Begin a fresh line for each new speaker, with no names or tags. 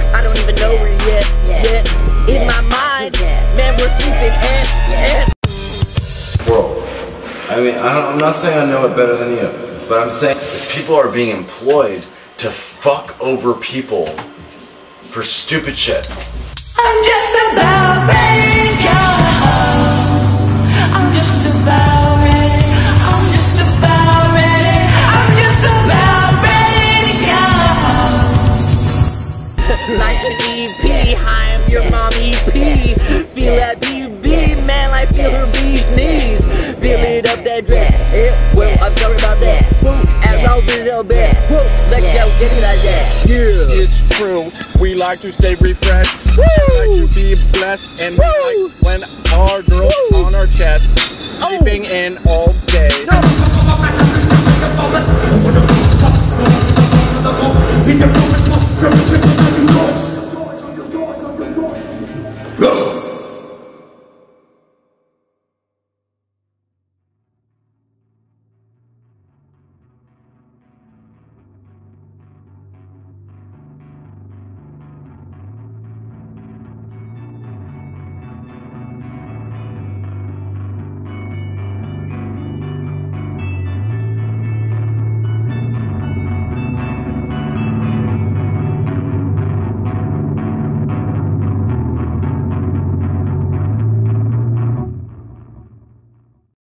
I don't even know her yet. In my mind, man, we're sleeping and
Bro, I mean, I'm not saying I know it better than you, but I'm saying people are being employed to fuck over people for stupid shit.
I'm just about ready to go home. I'm just about ready. I'm just about ready. I'm just about ready to go home.
like an EP, I'm your mom EP. Feel that BB, man, like feel her bee's knees. Feel it up that dress. Well, I'm sorry about that. And roll a little bit. Let's go get it like that. Yeah.
It's true, we like to stay refreshed. We like to be blessed, and we like when our girls on our chest, sleeping in all day.
No.